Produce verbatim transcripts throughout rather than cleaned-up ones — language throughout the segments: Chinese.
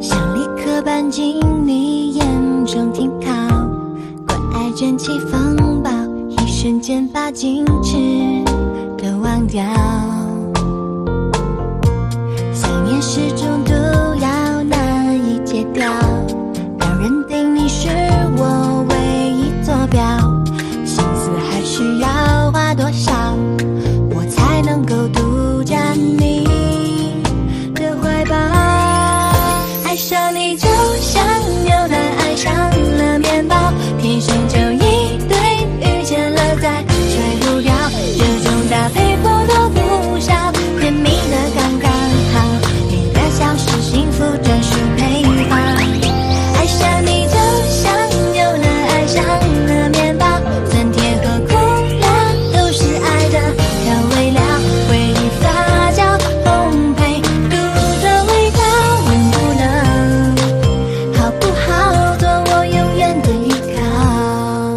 想立刻搬进你眼中停靠，关爱卷起风暴，一瞬间把矜持都忘掉。想念是种毒药，难以戒掉，让人定你是我唯一坐标。心思还需要花多少，我才能够独占你的怀抱？爱上你就像牛奶爱上了面包，天生就一对，遇见了再甩不掉，这种搭配不多不少，甜蜜的刚刚好，你的笑是幸福专属配方。爱上你就像牛奶爱上了面包，酸甜和苦辣都是爱的调味料，回忆发酵烘焙独特味道，能不能好不好做我永远的依靠？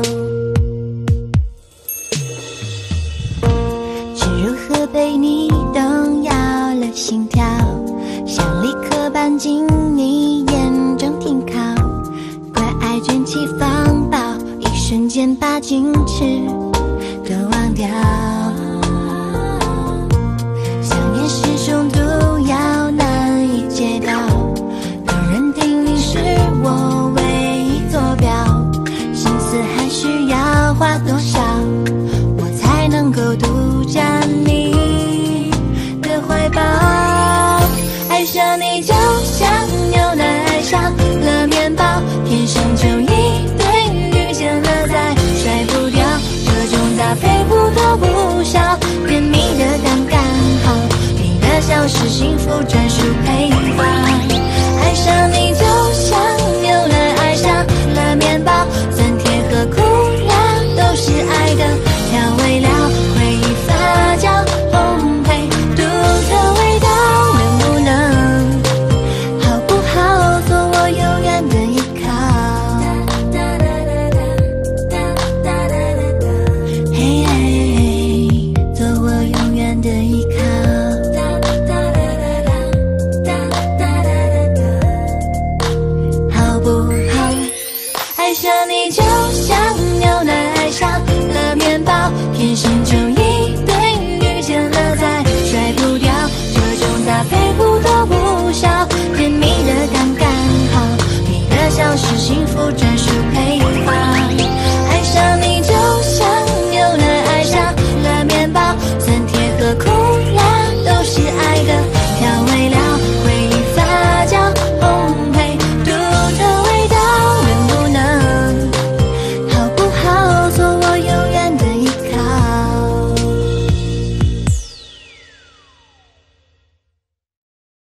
是如何被你动摇了心跳，想立刻搬进你眼中停靠，关爱卷起风暴，一瞬间把矜持都忘掉。想念是种毒药，难以戒掉，让人定你是我唯一坐标。心思还需要花多少，我才能够独占你的怀抱？爱上你就像牛奶爱上了面包，天生就一对，遇见了再甩不掉，这种搭配不多不少，甜蜜的刚刚好，你的笑是幸福专属